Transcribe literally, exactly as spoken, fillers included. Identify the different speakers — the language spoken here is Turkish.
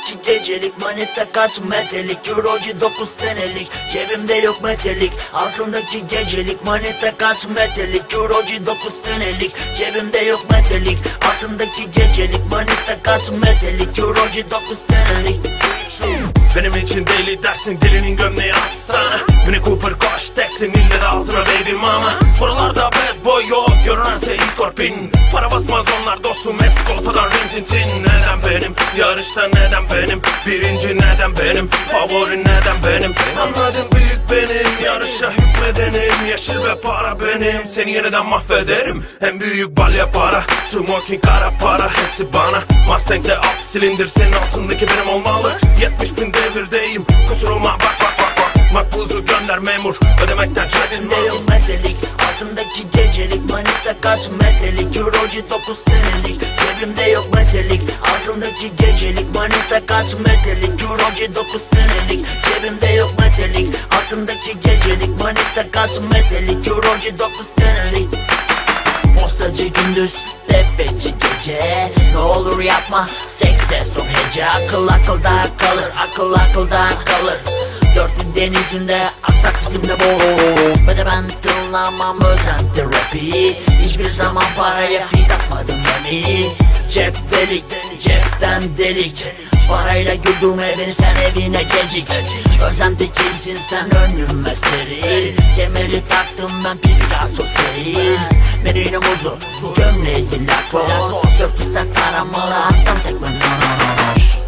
Speaker 1: Altındaki gecelik manita kaç metrelik, Eurocu dokuz senelik, cebimde yok metrelik. Altındaki gecelik manita kaç metrelik, Eurocu dokuz senelik, cebimde yok metrelik. Altındaki gecelik manita kaç metrelik, Eurocu dokuz senelik.
Speaker 2: Benim için deli dersin, delinin gömleği assana. Mini Cooper koş dersin, ille de ağzına baby mama. Buralarda bad boy yok, görünense iskorpin. Para basmaz onlar dostum, hep çikolatadan rintintin. Neden benim, yarışta neden benim, birinci neden benim, favori neden benim. Anladım büyük benim, yarışa hükmedenim. Yeşil ve para benim, seni yeniden mahvederim. En büyük balya para, smoking kara para, hepsi bana. Mustang'de alt silindir, senin altındaki benim olmalı. Yetmiş bin devirdeyim, kusuruma bak bak bak bak. Makbuzu gönder memur, ödemekten çekinme.
Speaker 1: Cebimde yok metrelik, altındaki gecelik manita kaç metrelik, Eurocu dokuz senelik, cebimde yok metrelik. Altındaki gecelik manita kaç metrelik, Eurocu dokuz senelik, cebimde yok metrelik. Altındaki gecelik manita kaç metrelik, Eurocu dokuz senelik. Postacı gündüz, tefeci gece, ne olur yapma, sekste son hece. Akıl akılda kalır, akıl akılda kalır. Dörtlü denizinde aksak bizimle bol. Ve de ben tınlamam özenti rapi. Hiçbir zaman paraya fit atmadım beni. Cep delik, cepten delik. Parayla güldürme beni, sen evine gecik. Özenti kimsin sen, önüme seril. Kemeri taktım ben, Picasso steril. Menüne muzlu, gömleği lakos. Dört istek taramalı, attan tekme no no no no.